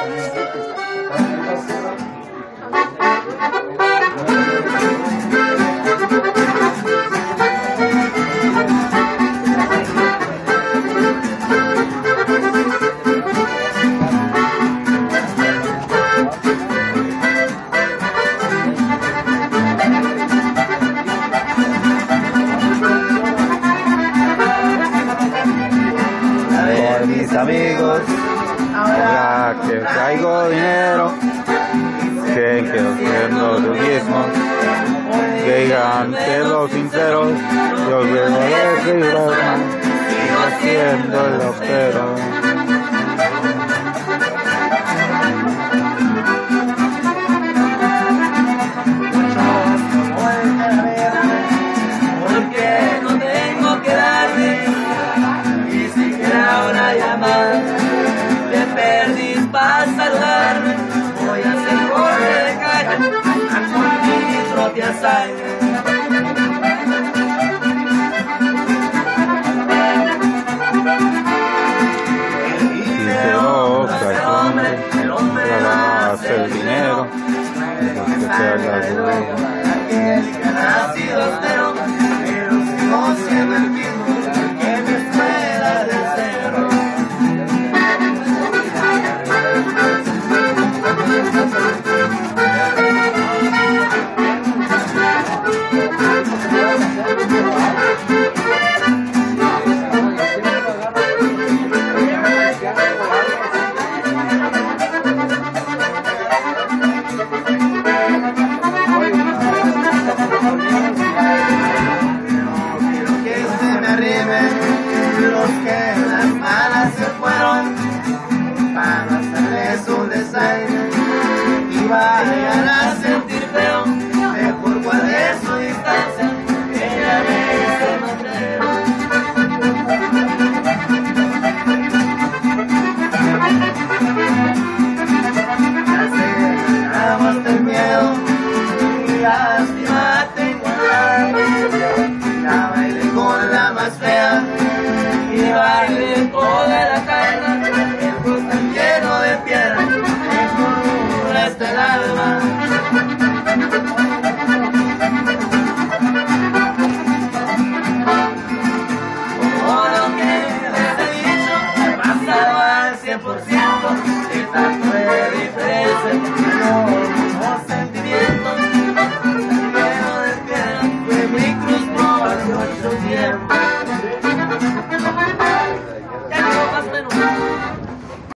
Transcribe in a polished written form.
Mis amigos, ahora que traigo dinero, creen que haciendo turismo, que digan que los sinceros, yo vengo de Rivera, sigo haciendo el opero. Porque no tengo que darle ni siquiera una llamada de perdiz para saludarme. Voy a hacer correr de calle con mi propia sangre. Si se enoja el hombre va a hacer dinero, que sea la Aquel que ha nacido